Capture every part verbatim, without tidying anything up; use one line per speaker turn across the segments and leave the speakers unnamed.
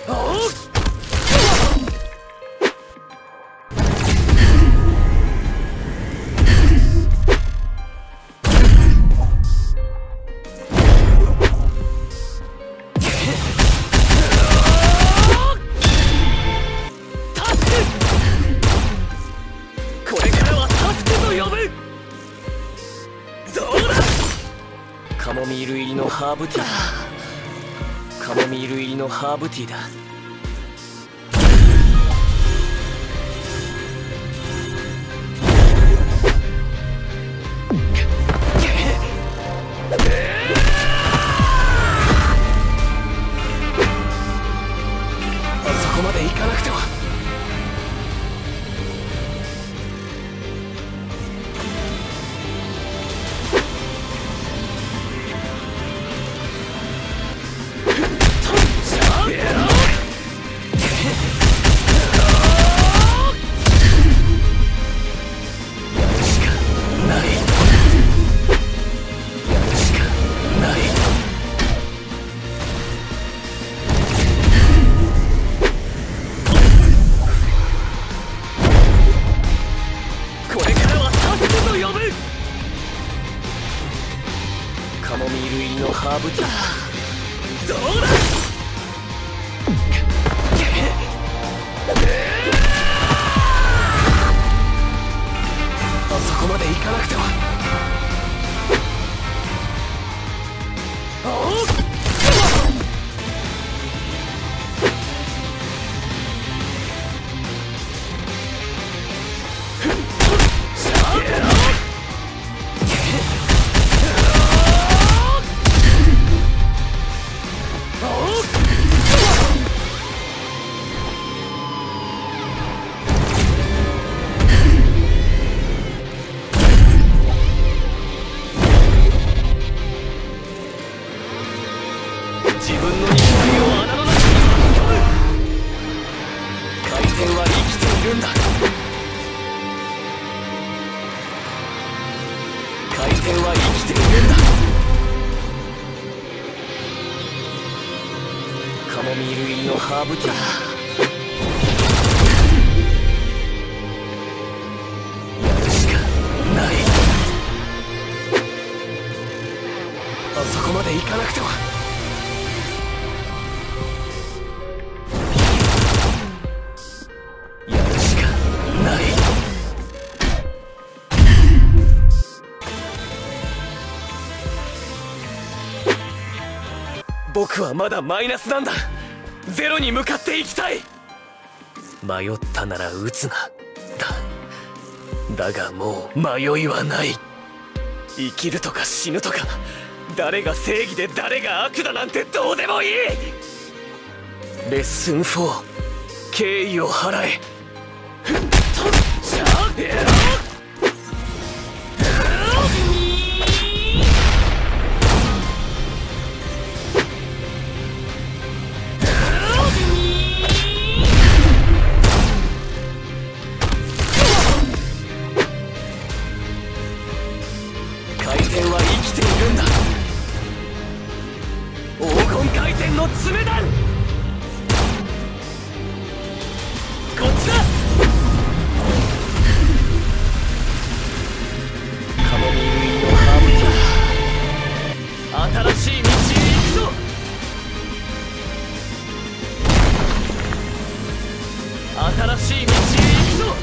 カモミール入りのハーブティーカモミール入りのハーブティーだ。あそこまで行かなくては。カモミール入りのハーブティー。どうだ。あそこまで行かなくては。おっ自分の肉体を穴の中に引き込む。回転は生きているんだ。回転は生きているんだ。カモミール入りのハーブティー。やるしかない。あそこまで行かなくては。僕はまだマイナスなんだ。ゼロに向かっていきたい。迷ったなら撃つな。だだがもう迷いはない。生きるとか死ぬとか、誰が正義で誰が悪だなんてどうでもいい。レッスンフォー、敬意を払え。回転は生きているんだ。黄金回転の爪弾。こっちだ。カモミール入りのハーブティー。新しい道へ行くぞ。新しい道へ行くぞ。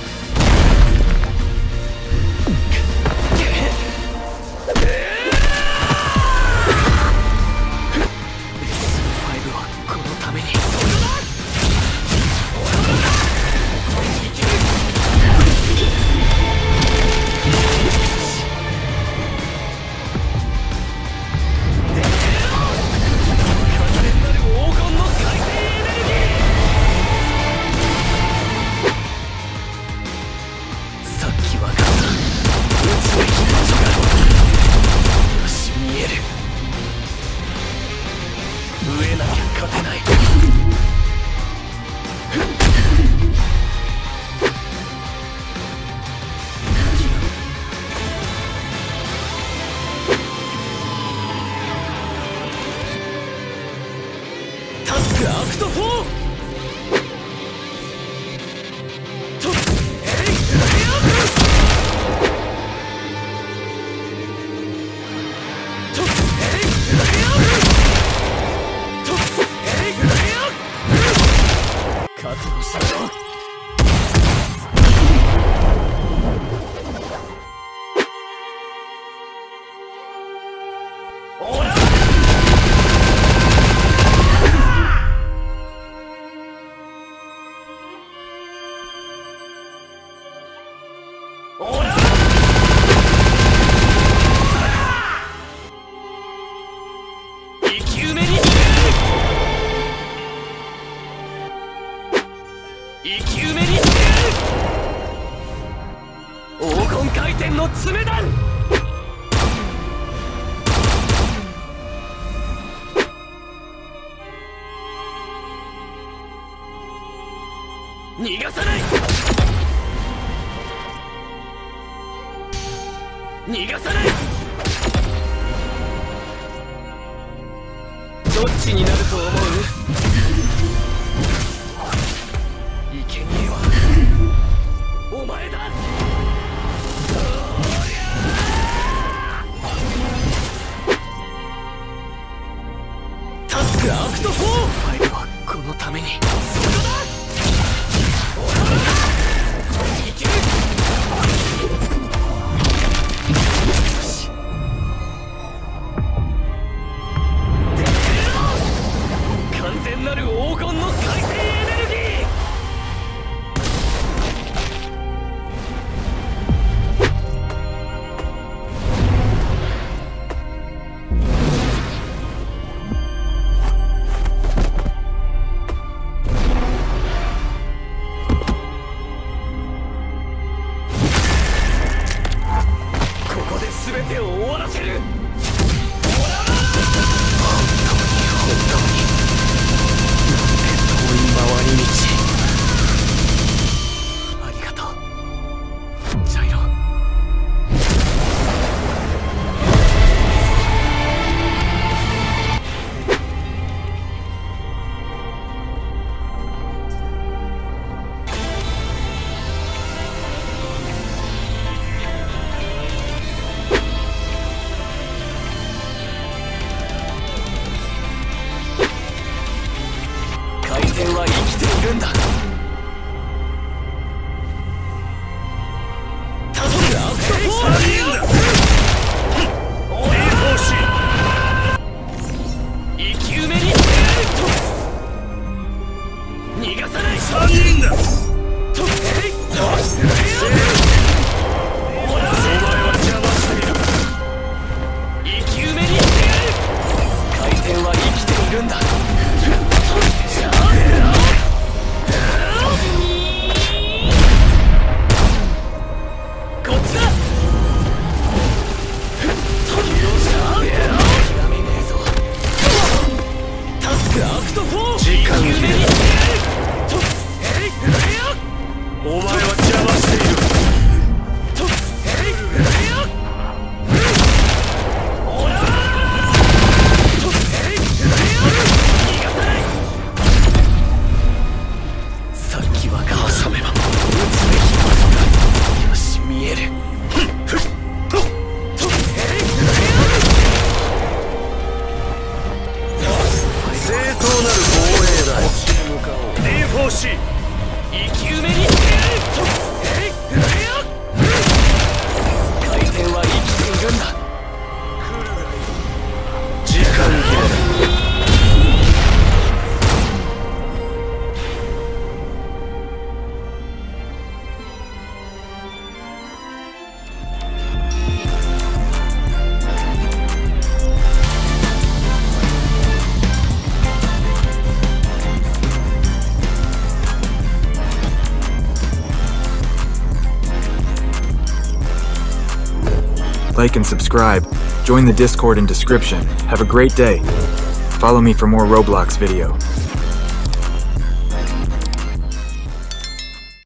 勝てない。 タスクアクトフォーとえいレイアップとえいレイアップとえいレイアップ覚悟しろ。生き埋めにしてやる。黄金回転の爪弾。逃がさない。逃がさない。どっちになると思う？生贄はお前だ。タスクアクトフォー。ファイルはこのために。そこだ。いける。完全なる黄金の回転エネルギー。全てを終わらせる。本当に遠い回り道。ありがとうジャイロ。回転は生きているんだ。タスクアクトフォー。生き埋めにしてやる。逃がさない。さんにんだ。とえいタスクレイアップ。お前は邪魔している。生き埋めにしてやる。回転は生きているんだ。お前は邪魔している。とえいレイアップ。おらとえいレイアップ。逃がさない。さっきは挟めば撃つべき場所がよし見える。とえいレイアップ。正当なる防衛だ。ディーフォーシー。生き埋めにしてやる。とえいレイアップ。回転は生きているんだ。時間切れだ。
Like and subscribe. Join the Discord in description. Have a great day. Follow me for more Roblox video.